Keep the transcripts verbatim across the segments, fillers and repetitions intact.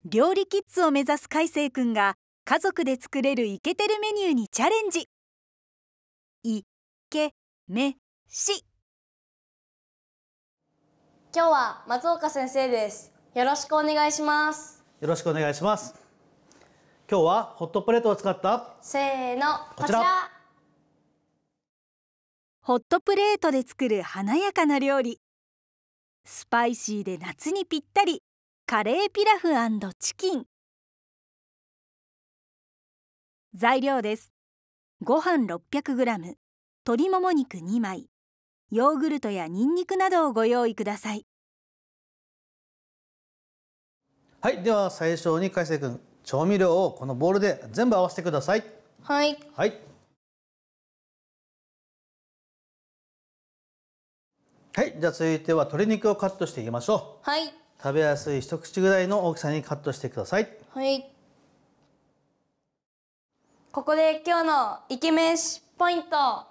料理キッズを目指す海星くんが家族で作れるイケてるメニューにチャレンジ。いけめし。 今日は松岡先生です。よろしくお願いします。 よろしくお願いします。今日はホットプレートを使ったせーの、 こちら。 ホットプレートで作る華やかな料理。スパイシーで夏にぴったりカレーピラフ&チキン。材料です。ご飯 ろっぴゃくグラム、 鶏もも肉にまい、ヨーグルトやニンニクなどをご用意ください。 はい、では最初に海星くん、調味料をこのボウルで全部合わせてください。 はい。 はい。はい、じゃあ続いては鶏肉をカットしていきましょう。 はい。 食べやすい一口ぐらいの大きさにカットしてください。 はい。ここで今日のイケメシポイント。 はい、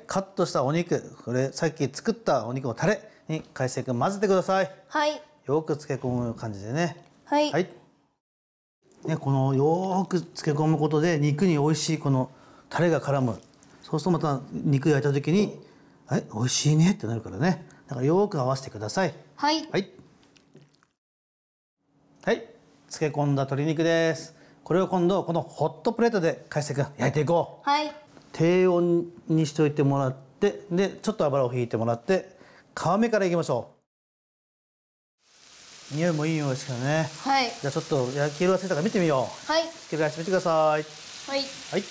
カットしたお肉、これさっき作ったお肉のタレに海星くん混ぜてください。 はい。 よく漬け込む感じでね。 はい。 はい。ね、このよく漬け込むことで肉に美味しいこのタレが絡む。そうするとまた肉焼いた時に、はい、美味しいねってなるからね。だからよく合わせてください。 はい。 はい。はい、漬け込んだ鶏肉です。これを今度このホットプレートで海星くん焼いていこう。 はい。 低温にしておいてもらって、でちょっと油を引いてもらって皮目からいきましょう。匂いもいい匂いですけどね。 はい。 じゃあちょっと焼き色がついたから見てみよう。 はい。 ひっくり返してみてください。 はい。 はい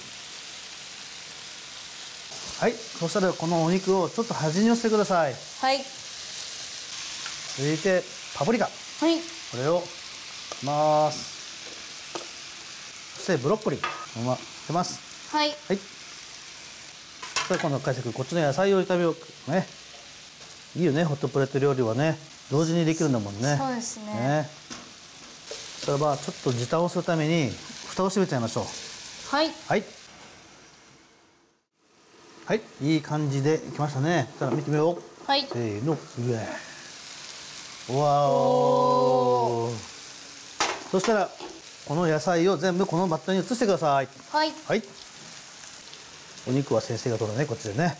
はい、そしたらこのお肉をちょっと端に寄せてください。 はい。 続いてパプリカ、 はい。 これをます。そしてブロッコリーこのまま出ます。 はい。 はい。それ今度海星くんこっちの野菜を炒めようね。いいよね、ホットプレート料理はね、同時にできるんだもんね。 そうですね。 ね。それはちょっと時短をするために蓋を閉めちゃいましょう。 はい。 はい。はい、いい感じでいきましたね。じゃあ見てみよう。 はい。 せーの、うわ。わお。そしたらこの野菜を全部このバットに移してください。 はい。 はい。お肉は先生が取るね、こっちでね。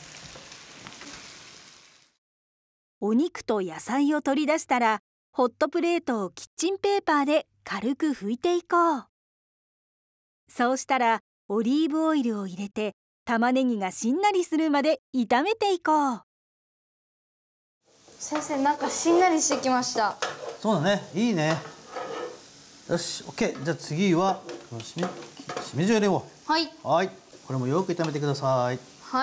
お肉と野菜を取り出したら、ホットプレートをキッチンペーパーで軽く拭いていこう。そうしたらオリーブオイルを入れて玉ねぎがしんなりするまで炒めていこう。 先生、なんかしんなりしてきました。 そうだね、いいね。よし、オッケー。じゃあ次はしめしめじを入れよう。 はい。 はい。これもよく炒めてください。 はい。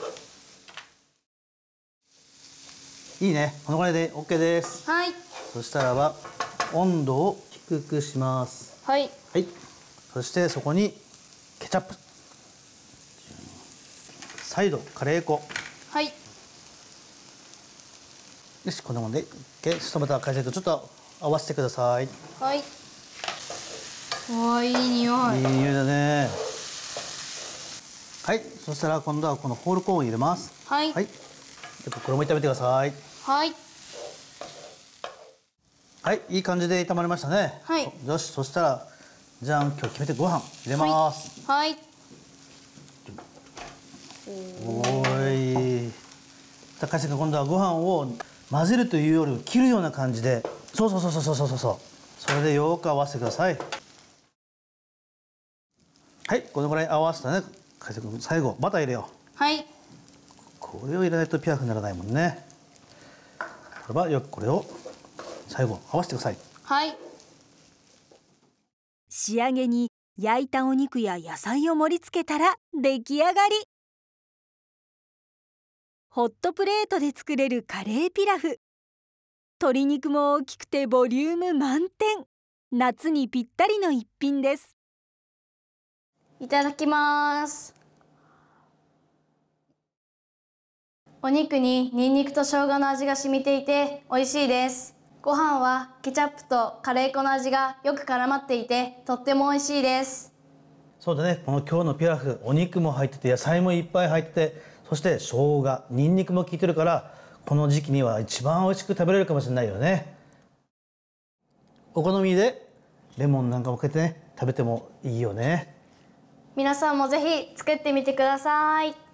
いいね。このぐらいで オーケー です。 はい。 そしたらば温度を低くします。 はい。 はい。そしてそこにケチャップ、再度カレー粉。 はい。 よし、こんなもんで オーケー。そしたらまた海星とちょっと合わせてください。 はい。わあ、いい匂い。 いい匂いだね。はい。そしたら今度はこのホールコーンを入れます。 はい。 はい。でこれも炒めてください。 はい。 はい、いい感じで炒まりましたね。 はい。 よし、そしたらじゃん、今日決めてご飯入れます。 はい。 おーい。じゃあ海星君、今度はご飯を混ぜるというより切るような感じで、そうそうそうそうそうそうそう。それでよく合わせてください。はい、このぐらい合わせたね。海星君、最後バター入れよう。 はい。 これを入れないとピラフにならないもんね。これはよくこれを最後合わせてください。 はい。 仕上げに焼いたお肉や野菜を盛り付けたら出来上がり。ホットプレートで作れるカレーピラフ。鶏肉も大きくてボリューム満点。夏にぴったりの一品です。 いただきます。お肉にニンニクと生姜の味が染みていて美味しいです。ご飯はケチャップとカレー粉の味がよく絡まっていてとっても美味しいです。 そうだね、この今日のピラフ、お肉も入ってて野菜もいっぱい入ってて、そして生姜、ニンニクも効いてるから、この時期には一番美味しく食べれるかもしれないよね。 お好みでレモンなんかもかけてね食べてもいいよね。 皆さんもぜひ作ってみてください。